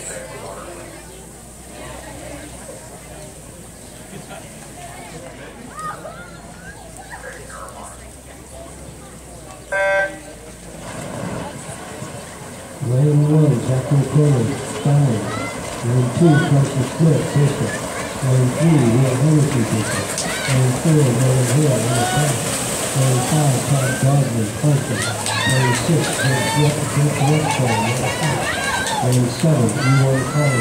Lane 1, Jacko Corner, Stein. Lane 2, Carson Split, Bishop. Lane 3, Will Hennessy, Bishop. Lane 4, Nolan Hill, on the top. Lane 5, Todd Dodman, Carson. Lane 6, Jake Westphal, on the top. Lane 7, E1 Carl,